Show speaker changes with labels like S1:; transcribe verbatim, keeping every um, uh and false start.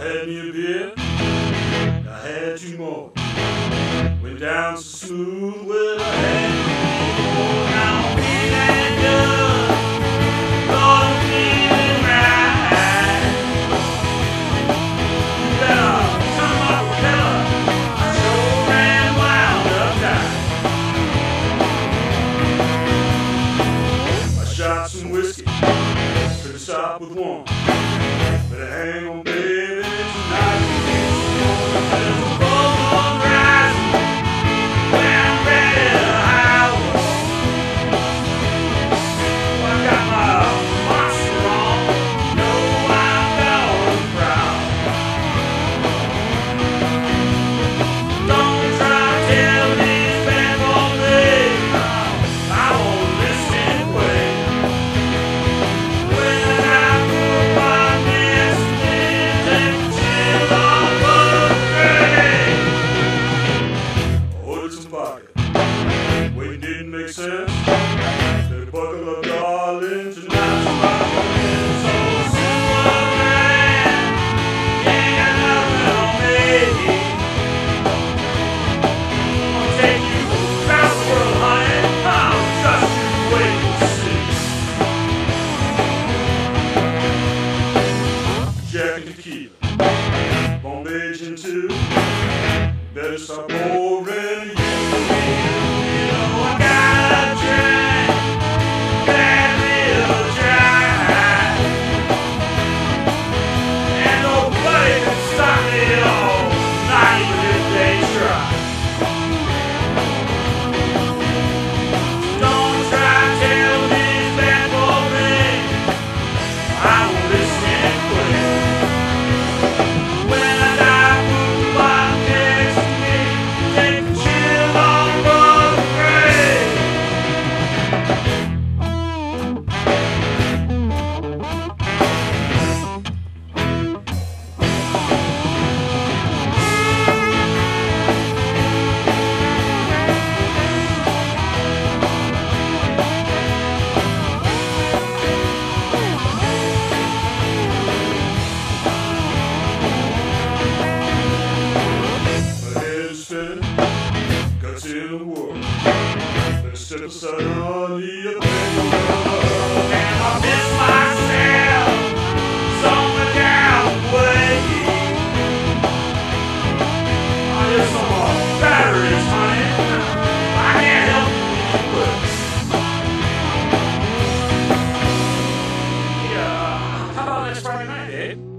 S1: had me a beer, I had two more. Went down so smooth, well, I had two more. Now I'm feeling good, Lord, I'm feeling right. You better turn my propeller, I sure ran wild up tight. I shot some whiskey, couldn't stop with one. Better hang on, baby, tonight. There's a full moon rising when I'm ready to howl. I got my monster on, know I'm going proud. Don't try to tell me it's bad for me, I won't listen quick. When I put my nest in, take a chill on the grave. Ordered some vodka, waiting didn't make sense. Better buckle up, darling, tonight's my weekend. So Superman, you ain't got nothing on me. I'll take you across the world, honey, I'll trust you, wait and see. Jack and tequila, Bombay gin too. Better stop boring you. You know I gotta drink that little dry, and nobody can stop me all, not even if they try. Don't try to tell me it's bad for me, I won't listen quick. When I put my next to me, take a chill on the grave. My head is spinning, guts in the world. Better step aside, honey, I think I'm gonna. And I miss myself somewhere down the way. I just saw my batteries, honey. I can't help it when you quit. Yeah, how about next Friday night, Dave?